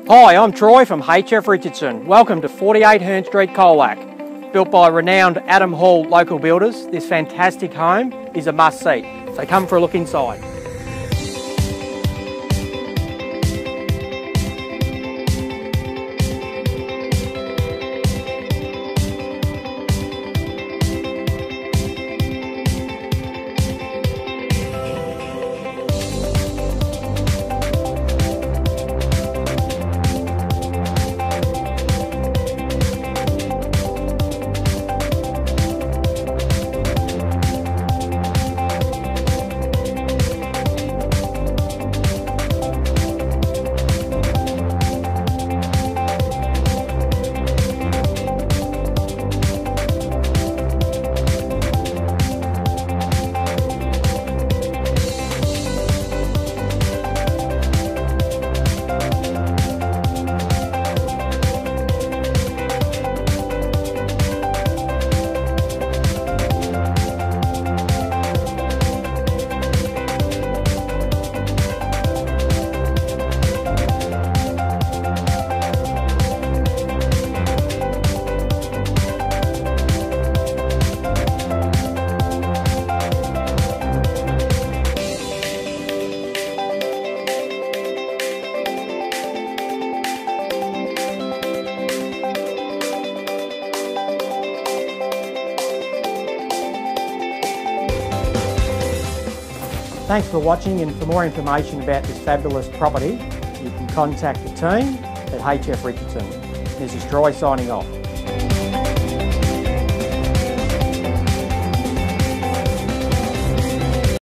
Hi, I'm Troy from HF Richardson. Welcome to 48 Hearn Street, Colac. Built by renowned Adam Hall local builders, this fantastic home is a must-see. So come for a look inside. Thanks for watching, and for more information about this fabulous property, you can contact the team at HF Richardson. This is Troy signing off.